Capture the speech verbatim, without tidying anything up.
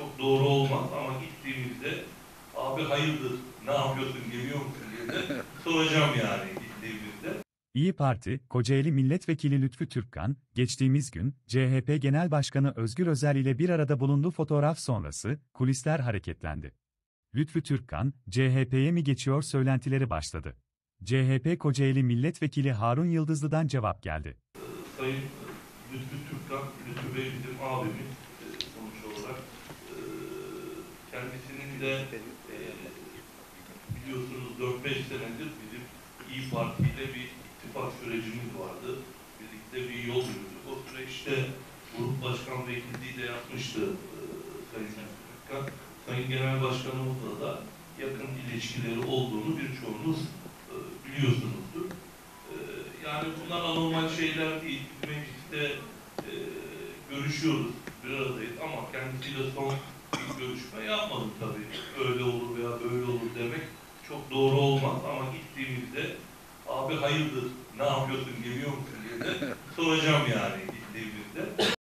çok doğru olmaz ama gittiğimizde abi hayırdır, ne yapıyorsun, geliyor musun diye de soracağım yani gittiğimizde. İyi Parti, Kocaeli Milletvekili Lütfü Türkkan, geçtiğimiz gün, C H P Genel Başkanı Özgür Özel ile bir arada bulunduğu fotoğraf sonrası, kulisler hareketlendi. Lütfü Türkkan, C H P'ye mi geçiyor söylentileri başladı. C H P Kocaeli Milletvekili Harun Yıldızlı'dan cevap geldi. Sayın Lütfü Türkkan, Lütfü Bey bizim abimiz e, sonuç olarak. E, kendisinin de e, biliyorsunuz dört beş senedir bizim İyi Parti ile bir ittifak sürecimiz vardı. Birlikte bir yol yürüdük. O süreçte grup başkan vekilliği de yapmıştı e, Sayın Lütfü Türkkan. Sayın Genel Başkanımızla da yakın ilişkileri olduğunu birçoğunuz e, biliyorsunuzdur. E, yani bunlar anormal şeyler değil. Biz mecliste e, görüşüyoruz, bir aradayız ama kendisiyle son bir görüşme yapmadım tabii. Öyle olur veya böyle olur demek çok doğru olmaz ama gittiğimizde abi hayırdır, ne yapıyorsun, geliyor musun diye de soracağım yani gittiğimizde.